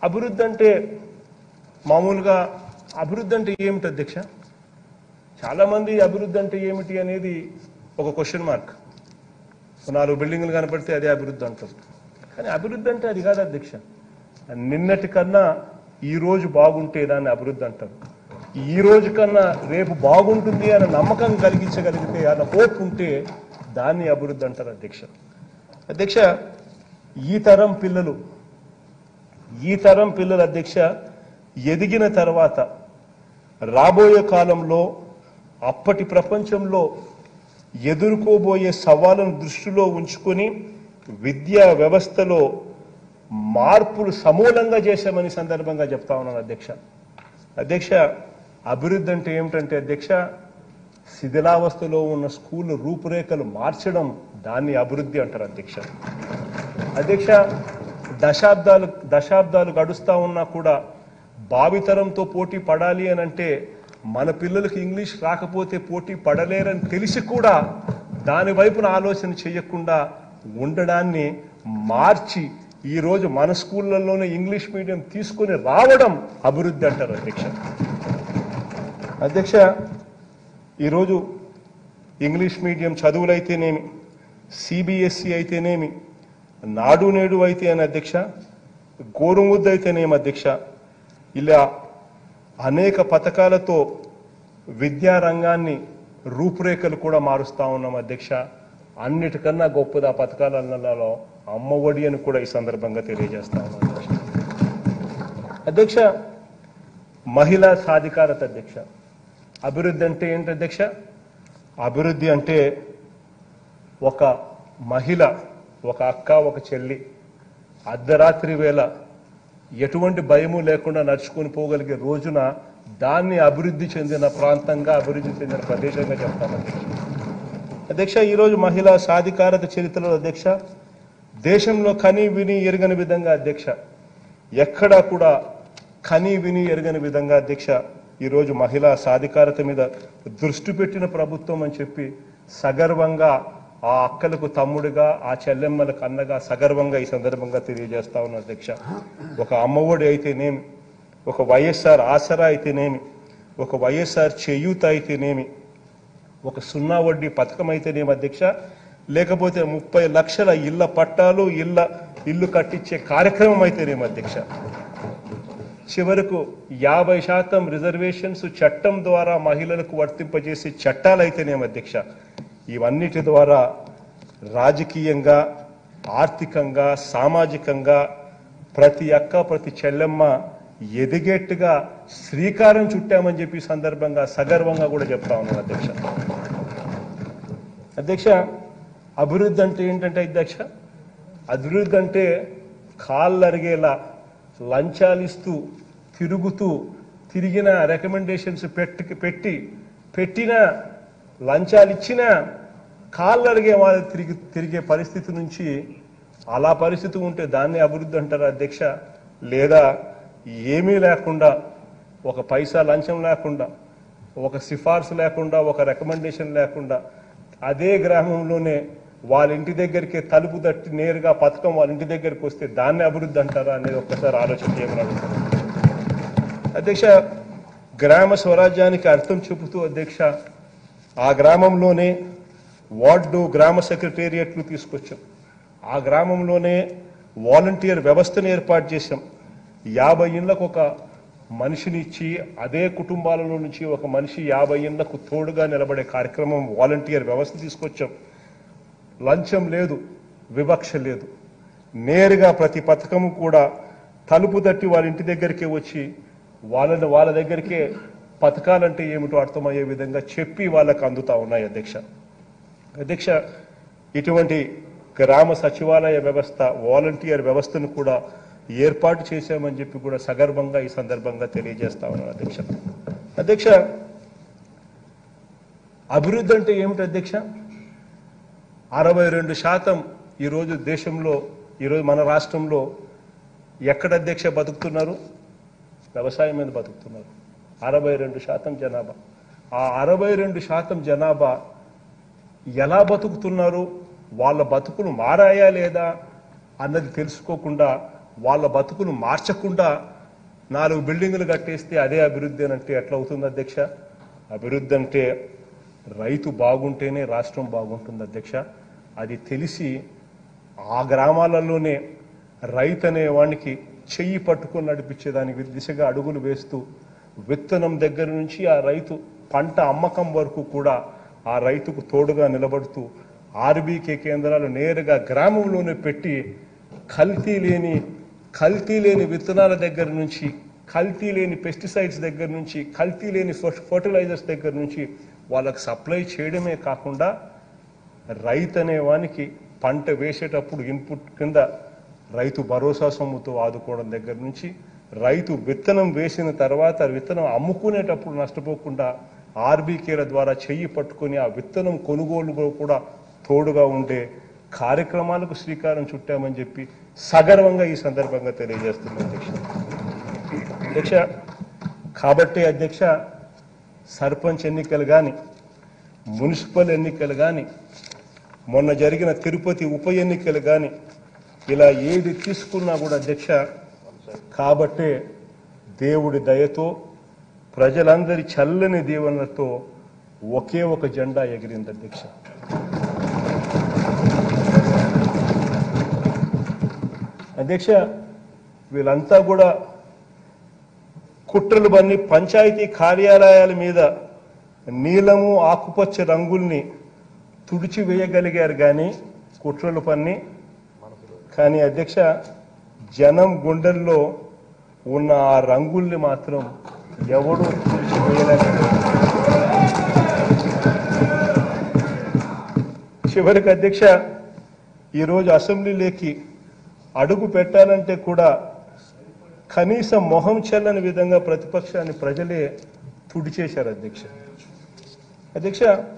అభివృద్ధి అంటే మామూలుగా అభివృద్ధి అంటే ఏమిటి అధ్యక్ష? చాలా మంది అభివృద్ధి అంటే ఏమిటి అనేది ఒక క్వశ్చన్ మార్క్. 4 బిల్డింగులు కనపడితే అదే అభివృద్ధి అంటారు. కానీ అభివృద్ధి అంటే అది కాదు అధ్యక్ష. నిన్నటి కన్నా ఈ రోజు బాగుంటే దాన్ని అభివృద్ధి అంటారు. ఈ రోజు కన్నా రేపు బాగుంటుంది అన్న నమ్మకం కలిగించగలిగితే అన్న హోప్ ఉంటే దాన్ని అభివృద్ధి అంటారు అధ్యక్ష. అధ్యక్ష, ఈ తరం పిల్లలు అధ్యక్ష ఎదిగిన తర్వాత రాబోయే కాలంలో అప్పటి ప్రపంచంలో ఎదుర్కోబోయే సవాళ్ళను దృష్టిలో ఉంచుకొని విద్యా వ్యవస్థలో మార్పులు సమూలంగా చేశామని సందర్భంగా చెప్తా ఉన్నాను అధ్యక్ష. అధ్యక్ష, అభివృద్ధి అంటే ఏమిటంటే అధ్యక్ష, శిథిలావస్థలో ఉన్న స్కూల్ రూపురేఖలు మార్చడం, దాన్ని అభివృద్ధి అంటారు అధ్యక్ష. అధ్యక్ష, దశాబ్దాలు గడుస్తా ఉన్నా కూడా భావితరంతో పోటీ పడాలి అని అంటే మన పిల్లలకు ఇంగ్లీష్ రాకపోతే పోటీ పడలేరని తెలిసి కూడా దాని వైపున ఆలోచన చేయకుండా ఉండడాన్ని మార్చి ఈరోజు మన స్కూళ్ళల్లోనే ఇంగ్లీష్ మీడియం తీసుకుని రావడం అభివృద్ధి అంటారు అధ్యక్ష. అధ్యక్ష, ఈరోజు ఇంగ్లీష్ మీడియం చదువులైతేనేమి, సిబిఎస్ఈ అయితేనేమి, నాడు నేడు అయితే అని అధ్యక్ష, గోరుముద్ద అయితేనేమి అధ్యక్ష, ఇలా అనేక పథకాలతో విద్యారంగాన్ని రూపురేఖలు కూడా మారుస్తా ఉన్నాం అధ్యక్ష. అన్నిటికన్నా గొప్పది ఆ పథకాలలో అమ్మఒడి అని కూడా ఈ సందర్భంగా తెలియజేస్తా ఉన్నాం అధ్యక్ష. అధ్యక్ష, మహిళా సాధికారత అధ్యక్ష. అభివృద్ధి అంటే ఏంటి అధ్యక్ష? అభివృద్ధి అంటే ఒక మహిళ, ఒక అక్క, ఒక చెల్లి అర్ధరాత్రి వేళ ఎటువంటి భయము లేకుండా నడుచుకొని పోగలిగే రోజున దాన్ని అభివృద్ధి చెందిన ప్రాంతంగా, అభివృద్ధి చెందిన ప్రదేశంగా చెప్తాను అధ్యక్ష. ఈరోజు మహిళా సాధికారత చరిత్రలో అధ్యక్ష దేశంలో కని విని ఎరగని విధంగా అధ్యక్ష, ఎక్కడా కూడా కని విని ఎరగని విధంగా అధ్యక్ష ఈరోజు మహిళా సాధికారత మీద దృష్టి పెట్టిన ప్రభుత్వం అని చెప్పి సగర్వంగా ఆ అక్కలకు తమ్ముడిగా, ఆ చెల్లెమ్మలకు అన్నగా సగర్వంగా ఈ సందర్భంగా తెలియజేస్తా ఉన్నా అధ్యక్ష. ఒక అమ్మఒడి అయితేనేమి, ఒక వైఎస్ఆర్ ఆసరా అయితేనేమి, ఒక వైఎస్ఆర్ చేయూత అయితేనేమి, ఒక 0 వడ్డీ పథకం అయితేనేమి అధ్యక్ష, లేకపోతే 30 లక్షల ఇళ్ల పట్టాలు, ఇల్లు కట్టించే కార్యక్రమం అయితేనేమి అధ్యక్ష, చివరకు 50% రిజర్వేషన్స్ చట్టం ద్వారా మహిళలకు వర్తింపజేసే చట్టాలు అయితేనేమి అధ్యక్ష, ఇవన్నిటి ద్వారా రాజకీయంగా, ఆర్థికంగా, సామాజికంగా ప్రతి అక్క, ప్రతి చెల్లెమ్మ ఎదిగేట్టుగా శ్రీకారం చుట్టామని చెప్పి సందర్భంగా సగర్వంగా కూడా చెప్తా ఉన్నాను అధ్యక్ష. అధ్యక్ష, అభివృద్ధి అంటే ఏంటంటే అధ్యక్ష, అభివృద్ధి అంటే కాళ్ళు అరిగేలా లంచాలిస్తూ తిరిగిన రికమెండేషన్స్ పెట్టిన లంచాలు ఇచ్చిన కాళ్ళు అడిగే వాళ్ళు తిరిగే పరిస్థితి నుంచి అలా పరిస్థితి ఉంటే దాన్ని అభివృద్ధి అంటారు అధ్యక్ష. లేదా ఏమీ లేకుండా, ఒక పైసా లంచం లేకుండా, ఒక సిఫార్సు లేకుండా, ఒక రికమెండేషన్ లేకుండా అదే గ్రామంలోనే వాళ్ళ ఇంటి దగ్గరికి తలుపు తట్టి నేరుగా పథకం వాళ్ళ ఇంటి దగ్గరికి వస్తే దాన్ని అభివృద్ధి అంటారా అనేది ఒక్కసారి ఆలోచన చేయమని అడుగుతాను అధ్యక్ష. గ్రామ స్వరాజ్యానికి అర్థం చెబుతూ అధ్యక్ష ఆ గ్రామంలోనే వార్డు గ్రామ సెక్రటేరియట్లు తీసుకొచ్చాం. ఆ గ్రామంలోనే వాలంటీర్ వ్యవస్థను ఏర్పాటు చేశాం. 50 ఇళ్లకు ఒక మనిషిని ఇచ్చి అదే కుటుంబాలలో నుంచి ఒక మనిషి 50 ఇళ్లకు తోడుగా నిలబడే కార్యక్రమం వాలంటీర్ వ్యవస్థ తీసుకొచ్చాం. లంచం లేదు, వివక్ష లేదు. నేరుగా ప్రతి పథకము కూడా తలుపు తట్టి వాళ్ళ ఇంటి దగ్గరికే వచ్చి వాళ్ళ దగ్గరికే పథకాలంటే ఏమిటో అర్థమయ్యే విధంగా చెప్పి వాళ్ళకు అందుతా ఉన్నాయి అధ్యక్ష. అధ్యక్ష, ఇటువంటి గ్రామ సచివాలయ వ్యవస్థ, వాలంటీర్ వ్యవస్థను కూడా ఏర్పాటు చేశామని చెప్పి కూడా సగర్వంగా ఈ సందర్భంగా తెలియజేస్తా ఉన్నాను అధ్యక్ష. అధ్యక్ష, అభివృద్ధి అంటే ఏమిటి అధ్యక్ష? 62% ఈరోజు దేశంలో, ఈరోజు మన రాష్ట్రంలో ఎక్కడ అధ్యక్ష బతుకుతున్నారు? వ్యవసాయం మీద బతుకుతున్నారు. 62% జనాభా. ఆ 62% జనాభా ఎలా బతుకుతున్నారు, వాళ్ళ బతుకులు మారాయా లేదా అన్నది తెలుసుకోకుండా వాళ్ళ బతుకులు మార్చకుండా 4 బిల్డింగులు కట్టేస్తే అదే అభివృద్ధి అని అంటే ఎట్లా అవుతుంది అధ్యక్ష? అభివృద్ధి అంటే రైతు బాగుంటేనే రాష్ట్రం బాగుంటుంది అధ్యక్ష. అది తెలిసి ఆ గ్రామాలలోనే రైతు అనే వానికి చెయ్యి పట్టుకొని నడిపించేదానికి దిశగా అడుగులు వేస్తూ విత్తనం దగ్గర నుంచి ఆ రైతు పంట అమ్మకం వరకు కూడా ఆ రైతుకు తోడుగా నిలబడుతూ ఆర్బీకే కేంద్రాలు నేరుగా గ్రామంలోనే పెట్టి కల్తీ లేని విత్తనాల దగ్గర నుంచి, కల్తీ లేని పెస్టిసైడ్స్ దగ్గర నుంచి, కల్తీ లేని ఫర్టిలైజర్స్ దగ్గర నుంచి వాళ్ళకు సప్లై చేయడమే కాకుండా రైతు అనే వానికి పంట వేసేటప్పుడు ఇన్పుట్ కింద రైతు భరోసా సొమ్ముతో ఆదుకోవడం దగ్గర నుంచి, రైతు విత్తనం వేసిన తర్వాత విత్తనం అమ్ముకునేటప్పుడు నష్టపోకుండా ఆర్బీకేల ద్వారా చెయ్యి పట్టుకొని ఆ విత్తనం కొనుగోలులో కూడా తోడుగా ఉండే కార్యక్రమాలకు శ్రీకారం చుట్టామని చెప్పి సగర్వంగా ఈ సందర్భంగా తెలియజేస్తున్నాం అధ్యక్ష. కాబట్టి అధ్యక్ష, సర్పంచ్ ఎన్నికలు కానీ, మున్సిపల్ ఎన్నికలు కానీ, మొన్న జరిగిన తిరుపతి ఉప ఎన్నికలు కానీ, ఇలా ఏది తీసుకున్నా కూడా అధ్యక్ష, కాబట్టే దేవుడి దయతో ప్రజలందరి చల్లని దీవెనలతో ఒకే ఒక జెండా ఎగిరింది అధ్యక్ష. అధ్యక్ష, వీళ్ళంతా కూడా కుట్రలు బన్ని పంచాయతీ కార్యాలయాల మీద నీలము ఆకుపచ్చ రంగుల్ని తుడిచివేయగలిగారు కానీ కుట్రలు పన్ని. కానీ అధ్యక్ష, జనం గుండెల్లో ఉన్న ఆ రంగుల్ని మాత్రం ఎవడూ తుడిచివేయలేకపోయారు. చివరికి అధ్యక్ష, ఈరోజు అసెంబ్లీలోకి అడుగు పెట్టాలంటే కూడా కనీసం మొహం చెల్లని విధంగా ప్రతిపక్షాన్ని ప్రజలే తుడిచేశారు అధ్యక్ష. అధ్యక్ష,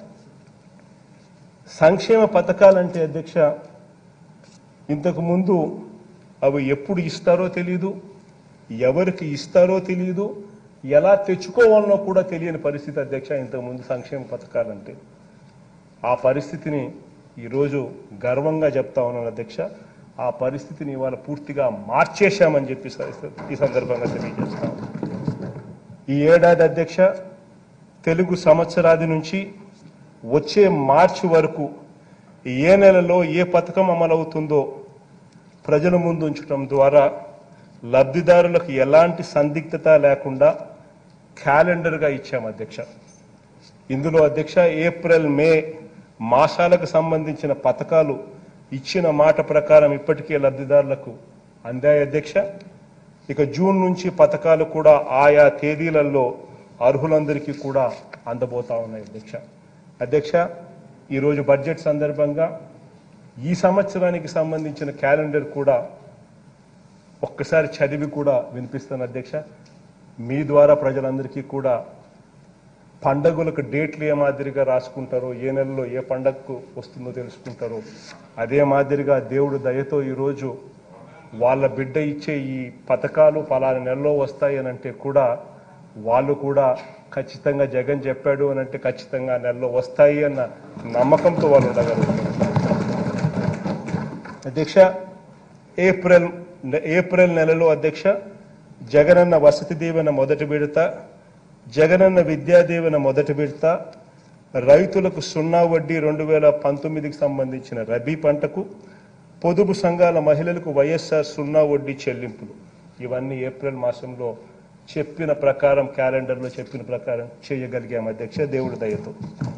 సంక్షేమ పథకాలంటే అధ్యక్ష, ఇంతకు ముందు అవి ఎప్పుడు ఇస్తారో తెలియదు, ఎవరికి ఇస్తారో తెలియదు, ఎలా తెచ్చుకోవాలనో కూడా తెలియని పరిస్థితి అధ్యక్ష ఇంతకుముందు సంక్షేమ పథకాలంటే. ఆ పరిస్థితిని ఈరోజు గర్వంగా చెప్తా ఉన్నాను అధ్యక్ష. ఆ పరిస్థితిని ఇవాళ పూర్తిగా మార్చేశామని చెప్పి ఈ సందర్భంగా తెలియజేస్తాం. ఈ ఏడాది అధ్యక్ష, తెలుగు సంవత్సరాది నుంచి వచ్చే మార్చి వరకు ఏ నెలలో ఏ పథకం అమలవుతుందో ప్రజల ముందు ఉంచడం ద్వారా లబ్ధిదారులకు ఎలాంటి సందిగ్ధత లేకుండా క్యాలెండర్గా ఇచ్చాం అధ్యక్ష. ఇందులో అధ్యక్ష ఏప్రిల్ మే మాసాలకు సంబంధించిన పథకాలు ఇచ్చిన మాట ప్రకారం ఇప్పటికే లబ్ధిదారులకు అందాయి అధ్యక్ష. ఇక జూన్ నుంచి పథకాలు కూడా ఆయా తేదీలలో అర్హులందరికీ కూడా అందబోతా ఉన్నాయి అధ్యక్ష. అధ్యక్ష, ఈరోజు బడ్జెట్ సందర్భంగా ఈ సంవత్సరానికి సంబంధించిన క్యాలెండర్ కూడా ఒక్కసారి చదివి కూడా వినిపిస్తాను అధ్యక్ష. మీ ద్వారా ప్రజలందరికీ కూడా పండగలకు డేట్లు ఏ మాదిరిగా రాసుకుంటారో, ఏ నెలలో ఏ పండగకు వస్తుందో తెలుసుకుంటారో, అదే మాదిరిగా దేవుడు దయతో ఈరోజు వాళ్ళ బిడ్డ ఇచ్చే ఈ పథకాలు పలానా నెలలో వస్తాయి అని అంటే కూడా వాళ్ళు కూడా ఖచ్చితంగా జగన్ చెప్పాడు అని అంటే ఖచ్చితంగా నెలలో వస్తాయి అన్న నమ్మకంతో వాళ్ళు ఉండగలుగుతారు అధ్యక్ష. ఏప్రిల్ నెలలో అధ్యక్ష జగనన్న వసతి దీవెన మొదటి విడత, జగనన్న విద్యా దీవెన మొదటి విడత, రైతులకు 0 వడ్డీ 2019కి సంబంధించిన రబీ పంటకు, పొదుపు సంఘాల మహిళలకు వైఎస్ఆర్ 0 వడ్డీ చెల్లింపులు, ఇవన్నీ ఏప్రిల్ మాసంలో చెప్పిన ప్రకారం క్యాలెండర్లో చెప్పిన ప్రకారం చేయగలిగాం అధ్యక్ష దేవుడి దయతో.